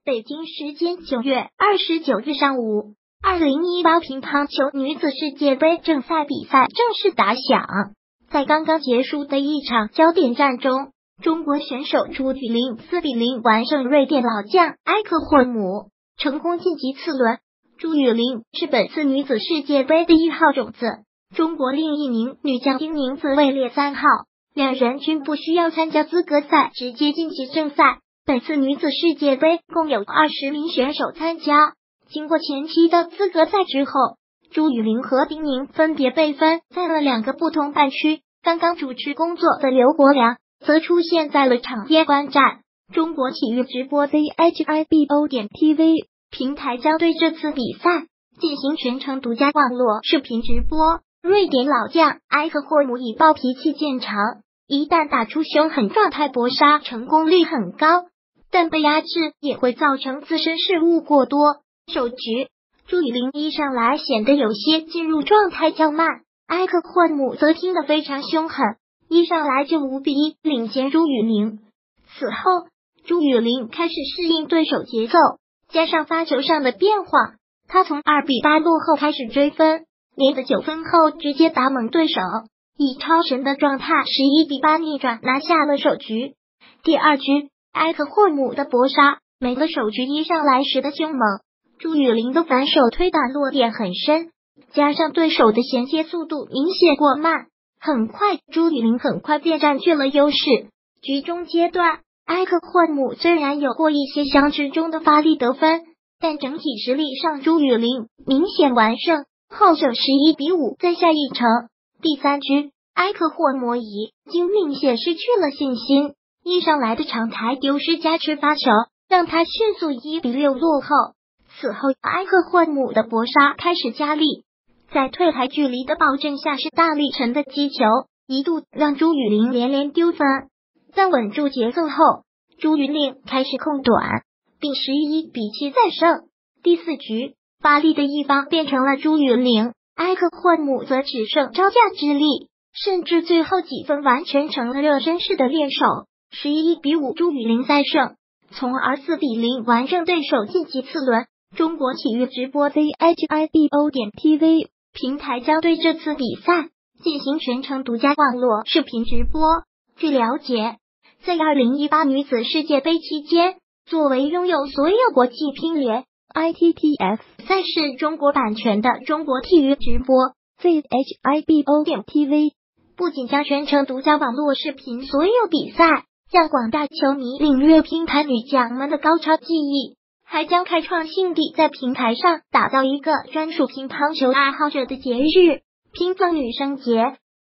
北京时间9月29日上午，2018乒乓球女子世界杯正赛比赛正式打响。在刚刚结束的一场焦点战中，中国选手朱雨玲4比0完胜瑞典老将埃克霍姆，成功晋级次轮。朱雨玲是本次女子世界杯的1号种子，中国另一名女将丁宁子位列3号，两人均不需要参加资格赛，直接晋级正赛。本次女子世界杯共有20名选手参加，经过前期的资格赛之后，朱雨玲和丁宁分别被分在了2个不同半区。刚刚主持工作的刘国梁则出现在了场边观战。中国体育直播 CHIBO.TV 平台将对这次比赛进行全程独家网络视频直播。瑞典老将埃克霍姆以暴脾气见长，一旦打出凶狠状态，搏杀成功率很高，但被压制也会造成自身失误过多。首局，朱雨玲一上来显得有些进入状态较慢，埃克霍姆则踢得非常凶狠，一上来就5比1领先朱雨玲。此后，朱雨玲开始适应对手节奏，加上发球上的变化，她从2比8落后开始追分，连得9分后直接打懵对手，以超神的状态11比8逆转拿下了首局。第2局，埃克霍姆的搏杀没了首局一上来时的凶猛，朱雨玲的反手推打落点很深，加上对手的衔接速度明显过慢，很快朱雨玲便占据了优势。局中阶段，埃克霍姆虽然有过一些相持中的发力得分，但整体实力上朱雨玲明显完胜，后者11比5在下一城。第3局，埃克霍姆已经明显失去了信心，一上来的长台丢失加持发球，让他迅速1比6落后。此后，埃克霍姆的搏杀开始加力，在退台距离的保证下是大力沉的击球，一度让朱雨玲连丢分。在稳住节奏后，朱雨玲开始控短，并11比7再胜。第4局，发力的一方变成了朱雨玲，埃克霍姆则只剩招架之力，甚至最后几分完全成了热身式的练手，11比5朱雨玲再胜，从而4比0完胜对手晋级次轮。中国体育直播 CHIBO.TV 平台将对这次比赛进行全程独家网络视频直播。据了解，在2018女子世界杯期间，作为拥有所有国际乒联 ITTF 赛事中国版权的中国体育直播 CHIBO.TV 不仅将全程独家网络视频所有比赛，让广大球迷领略乒坛女将们的高超技艺，还将开创性地在平台上打造一个专属乒乓球爱好者的节日——乒乓女生节。